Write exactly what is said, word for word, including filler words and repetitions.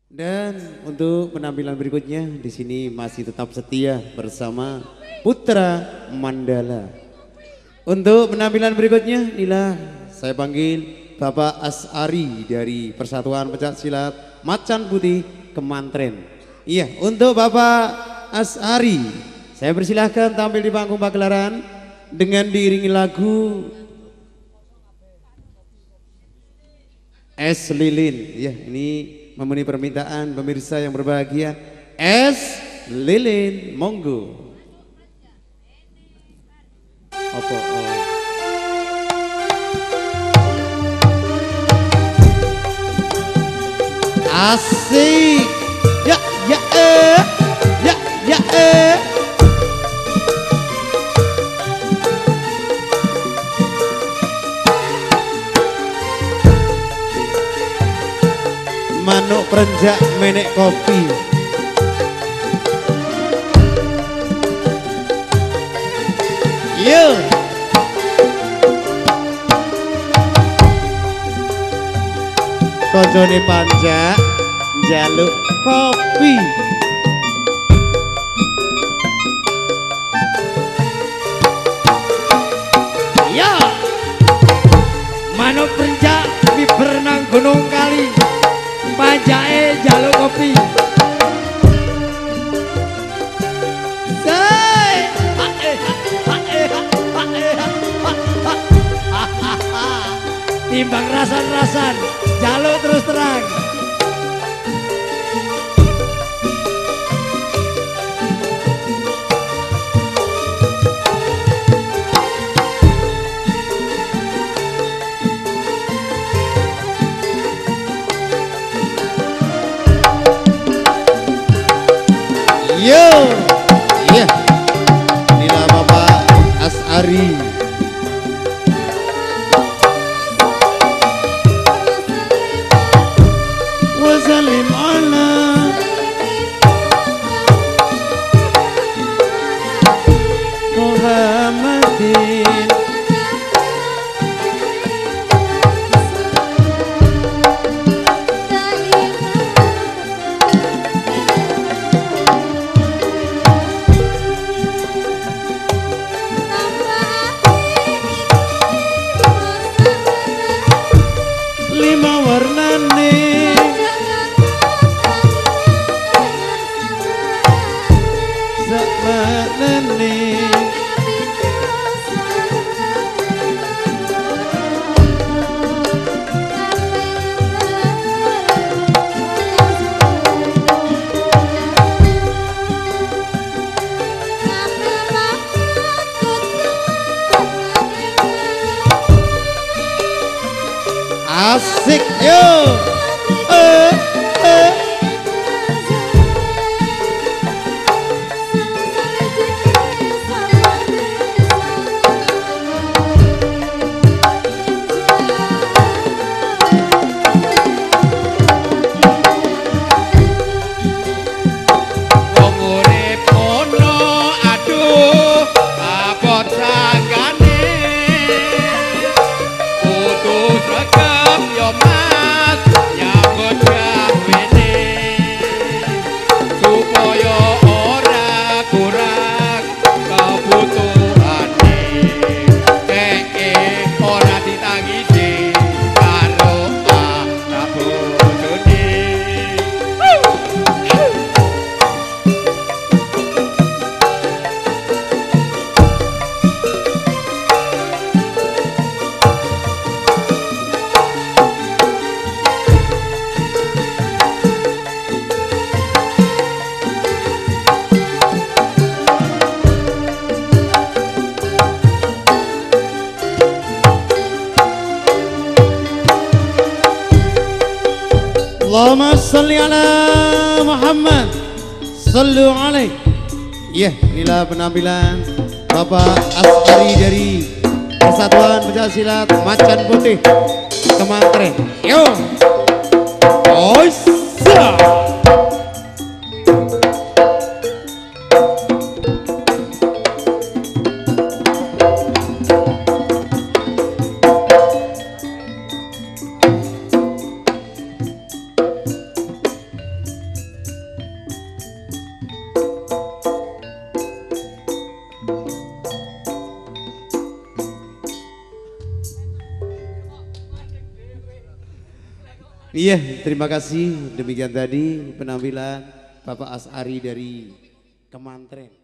Dan untuk penampilan berikutnya di sini masih tetap setia bersama Putra Mandala. Untuk penampilan berikutnya inilah saya panggil Bapak Asari dari Persatuan Pencak Silat Macan Putih Kemantren. Iya, untuk Bapak Asari saya persilahkan tampil di panggung pagelaran dengan diiringi lagu Es Lilin. Ya, ini memenuhi permintaan pemirsa yang berbahagia. Es Lilin, monggo. Apa? Oh. Asik. Ya, ya, eh. Ya, ya, eh. Manuk perenjak menek kopi. Yo. Koncone panjak njaluk kopi. Ya. Manuk perenjak di berenang gunung kali. Panjake jaluk kopi. Say, timbang rasan-rasan, jaluk terus terang. Yo, iya, inilah Bapak Asari. Wasalim ala Muhammadin. Lima warnane sakmanane asik yo. Eh, eh. Allahumma salli ala Muhammad. Sallu alaih. Ya, inilah penampilan Bapak Asari dari Persatuan Pencak Silat Macan Putih Kemantren. Yo. Oisa. Iya, terima kasih. Demikian tadi penampilan Bapak Asari dari Kemantren.